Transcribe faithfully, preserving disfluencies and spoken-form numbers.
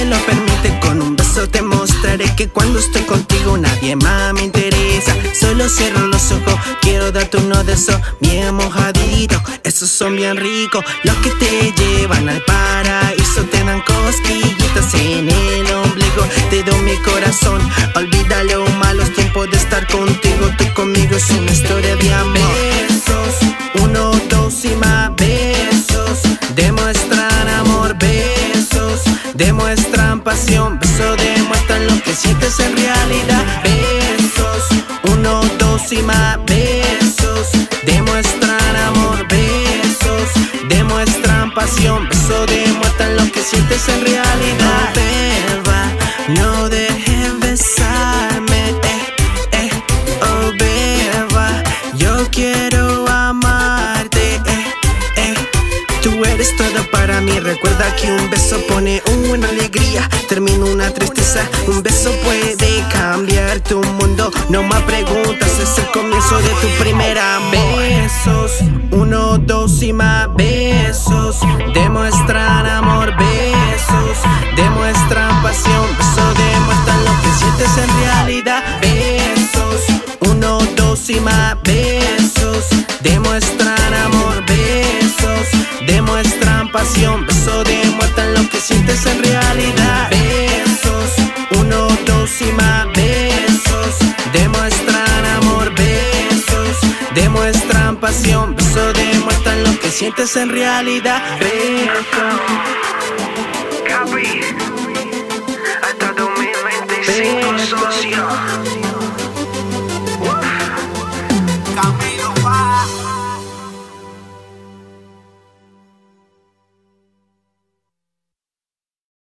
lo permite, con un beso te mostraré que cuando estoy contigo nadie más me interesa. Solo cierro los ojos, quiero darte uno de esos bien mojaditos. Esos son bien ricos, los que te llevan al paraíso. Te dan cosquillitas en el ombligo, te doy mi corazón. Olvida los malos tiempos de estar contigo. Tú conmigo es una historia de amor. Besos, uno, dos y más besos, demuestran amor. Besos, demuestran pasión. Besos demuestran lo que sientes en realidad. Besos, uno, dos y más besos, demuestran amor. Besos, demuestran pasión. Besos demuestran lo que sientes en realidad. Oh, beba, no dejes besarme, eh, eh. Oh, beba, yo quiero amarte, eh, eh. Tú eres todo para mí. Recuerda que un beso pone una alegría, termina una tristeza. Un beso puede cambiar tu mundo. No más preguntas, es el comienzo de tu primer amor. Besos, uno, dos y más besos, demuestran amor. Besos, demuestran pasión. Besos demuestran lo que sientes en realidad. Besos, uno, dos y más besos, demuestran amor. Besos, demuestran pasión. Besos demuestran lo que sientes en realidad. Besos, uno, dos y más besos, demuestran amor. Besos, demuestran pasión. Besos demuestran lo que sientes en realidad. Besos, Capi, hasta dos mil veinticinco, socio.